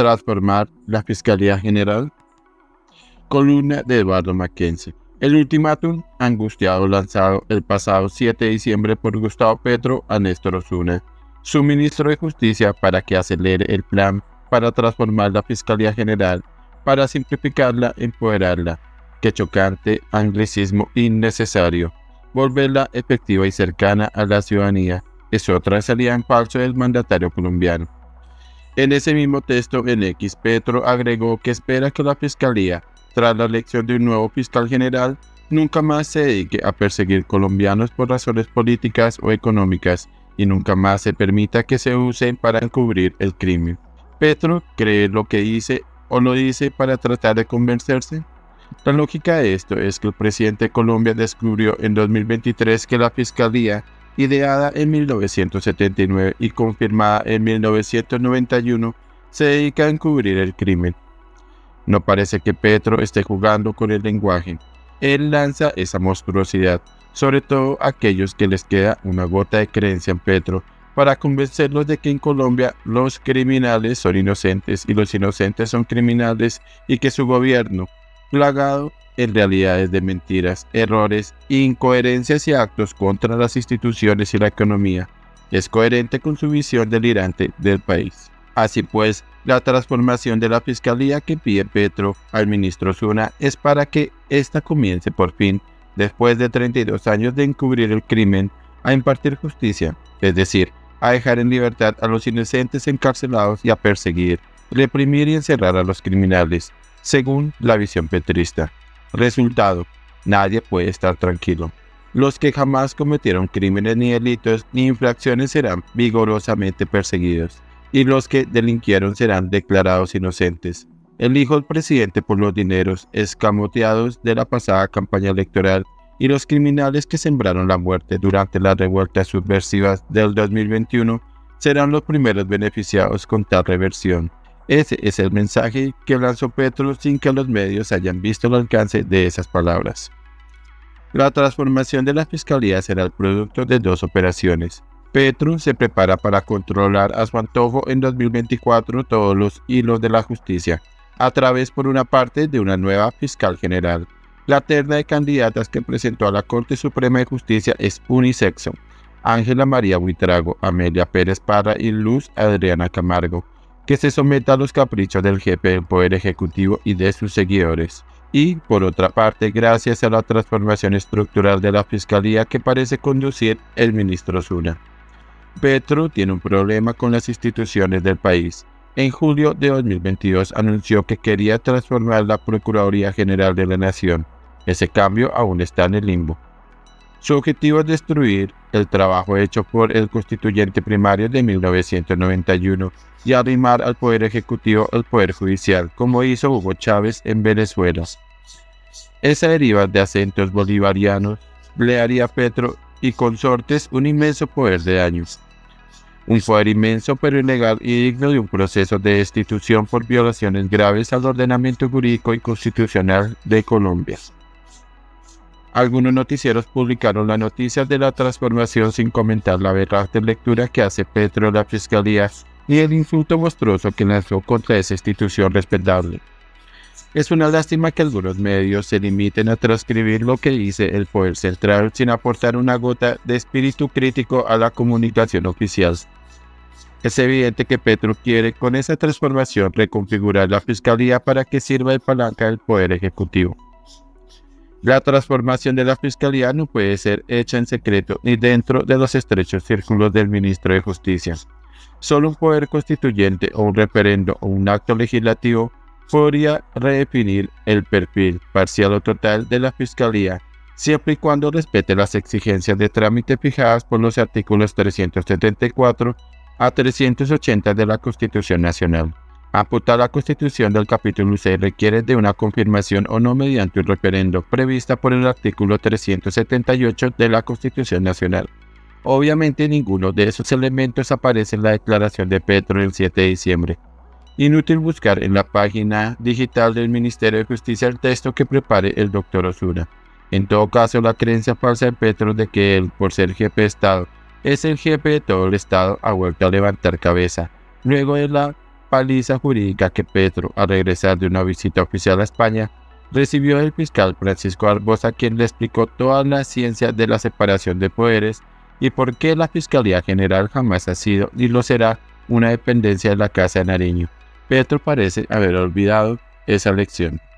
transformar la Fiscalía General. Columna de Eduardo Mackenzie. El ultimátum angustiado lanzado el pasado 7 de diciembre por Gustavo Petro a Néstor Osuna, su ministro de Justicia, para que acelere el plan para transformar la Fiscalía General, para simplificarla, empoderarla. Qué chocante anglicismo innecesario. Volverla efectiva y cercana a la ciudadanía es otra salida en falso del mandatario colombiano. En ese mismo texto en X, Petro agregó que espera que la Fiscalía, tras la elección de un nuevo fiscal general, nunca más se dedique a perseguir colombianos por razones políticas o económicas y nunca más se permita que se use para encubrir el crimen. ¿Petro cree lo que dice o lo dice para tratar de convencerse? La lógica de esto es que el presidente de Colombia descubrió en 2023 que la Fiscalía, ideada en 1979 y confirmada en 1991, se dedica a encubrir el crimen. No parece que Petro esté jugando con el lenguaje. Él lanza esa monstruosidad, sobre todo a aquellos que les queda una gota de creencia en Petro, para convencerlos de que en Colombia los criminales son inocentes y los inocentes son criminales y que su gobierno, plagado en realidades de mentiras, errores, incoherencias y actos contra las instituciones y la economía, es coherente con su visión delirante del país. Así pues, la transformación de la Fiscalía que pide Petro al ministro Osuna es para que ésta comience por fin, después de 32 años de encubrir el crimen, a impartir justicia, es decir, a dejar en libertad a los inocentes encarcelados y a perseguir, reprimir y encerrar a los criminales, según la visión petrista. Resultado: nadie puede estar tranquilo. Los que jamás cometieron crímenes ni delitos ni infracciones serán vigorosamente perseguidos, y los que delinquieron serán declarados inocentes. El hijo del presidente por los dineros escamoteados de la pasada campaña electoral y los criminales que sembraron la muerte durante las revueltas subversivas del 2021 serán los primeros beneficiados con tal reversión. Ese es el mensaje que lanzó Petro sin que los medios hayan visto el alcance de esas palabras. La transformación de la Fiscalía será el producto de dos operaciones. Petro se prepara para controlar a su antojo en 2024 todos los hilos de la justicia, a través por una parte de una nueva fiscal general. La terna de candidatas que presentó a la Corte Suprema de Justicia es unisexo: Ángela María Buitrago, Amelia Pérez Parra y Luz Adriana Camargo, que se someta a los caprichos del jefe del Poder Ejecutivo y de sus seguidores. Y, por otra parte, gracias a la transformación estructural de la Fiscalía que parece conducir el ministro Osuna. Petro tiene un problema con las instituciones del país. En julio de 2022 anunció que quería transformar la Procuraduría General de la Nación. Ese cambio aún está en el limbo. Su objetivo es destruir el trabajo hecho por el constituyente primario de 1991 y arrimar al Poder Ejecutivo el Poder Judicial, como hizo Hugo Chávez en Venezuela. Esa deriva de acentos bolivarianos le haría a Petro y consortes un inmenso poder de daños. Un poder inmenso pero ilegal y digno de un proceso de destitución por violaciones graves al ordenamiento jurídico y constitucional de Colombia. Algunos noticieros publicaron la noticia de la transformación sin comentar la aberrante lectura que hace Petro de la Fiscalía y el insulto monstruoso que lanzó contra esa institución respetable. Es una lástima que algunos medios se limiten a transcribir lo que dice el poder central sin aportar una gota de espíritu crítico a la comunicación oficial. Es evidente que Petro quiere con esa transformación reconfigurar la Fiscalía para que sirva de palanca del Poder Ejecutivo. La transformación de la Fiscalía no puede ser hecha en secreto ni dentro de los estrechos círculos del ministro de Justicia. Solo un poder constituyente o un referendo o un acto legislativo podría redefinir el perfil parcial o total de la Fiscalía, siempre y cuando respete las exigencias de trámite fijadas por los artículos 374 a 380 de la Constitución Nacional. Amputar la Constitución del capítulo 6 requiere de una confirmación o no mediante un referendo prevista por el artículo 378 de la Constitución Nacional. Obviamente ninguno de esos elementos aparece en la declaración de Petro el 7 de diciembre. Inútil buscar en la página digital del Ministerio de Justicia el texto que prepare el doctor Osuna. En todo caso, la creencia falsa de Petro de que él, por ser jefe de Estado, es el jefe de todo el Estado, ha vuelto a levantar cabeza, luego de la paliza jurídica que Petro, al regresar de una visita oficial a España, recibió del fiscal Francisco Barbosa, quien le explicó toda la ciencia de la separación de poderes y por qué la Fiscalía General jamás ha sido ni lo será una dependencia de la Casa de Nariño. Petro parece haber olvidado esa lección.